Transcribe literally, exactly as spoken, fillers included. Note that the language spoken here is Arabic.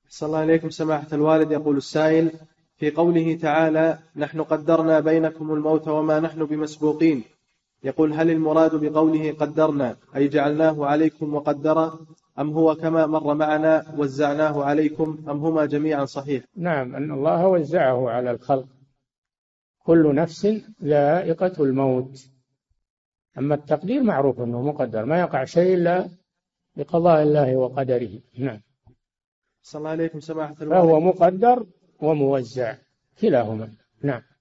صلى الله عليكم سماحة الوالد. يقول السائل: في قوله تعالى: نحن قدرنا بينكم الموت وما نحن بمسبوقين، يقول: هل المراد بقوله قدرنا أي جعلناه عليكم وقدر، أم هو كما مر معنا وزعناه عليكم، أم هما جميعا صحيح؟ نعم، أن الله وزعه على الخلق، كل نفس ذائقة الموت. أما التقدير معروف أنه مقدر، ما يقع شيء إلا بقضاء الله وقدره. نعم، صلى الله عليكم سماحة الوالد. فهو مقدر وموزع كلاهما. نعم.